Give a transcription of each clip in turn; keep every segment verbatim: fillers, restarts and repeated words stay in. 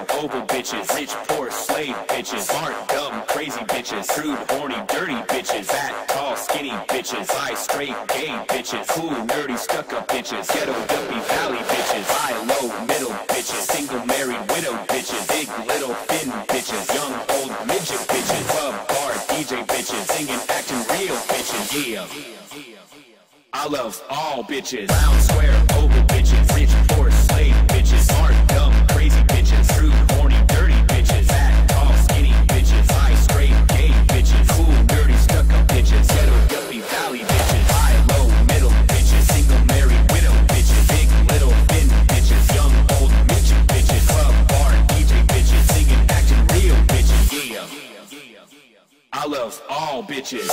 oval bitches, rich, poor, slave bitches, smart, dumb, crazy bitches, crude, horny, dirty bitches, fat, tall, skinny bitches, high, straight, gay bitches, cool, nerdy, stuck-up bitches, ghetto, dumpy, valley bitches, high, low, middle bitches, single, married, widow bitches, big, little, thin bitches, young, old, midget bitches, club, bar, D J bitches, singing, acting real bitches, yeah. I love all bitches, round, square, oval bitches, rich, poor, slave bitches, smart, dumb, crazy bitches, crude, horny, dirty bitches, fat, tall, skinny bitches, high, straight, gay bitches, cool, nerdy, stuck-up bitches, ghetto, yuppie, valley bitches, high, low, middle bitches, single, married, widow bitches, big, little, thin bitches, young, old, midget bitches, club, bar, D J bitches, singing, acting real bitches, yeah. I love all bitches.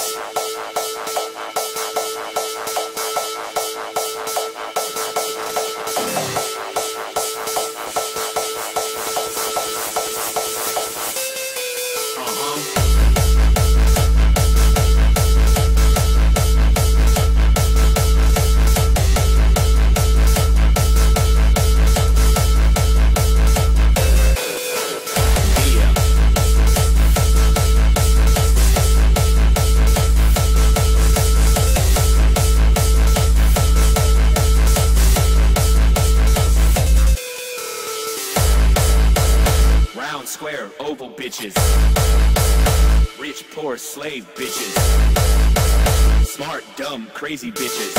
Square, oval bitches, rich, poor, slave bitches, smart, dumb, crazy bitches.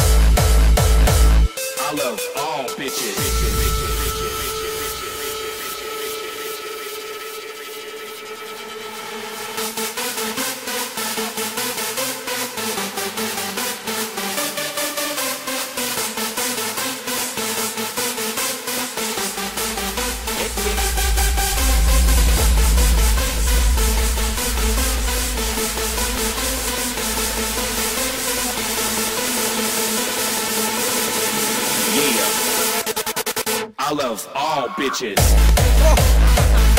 I love all bitches. bitches, bitches, bitches, I love all bitches.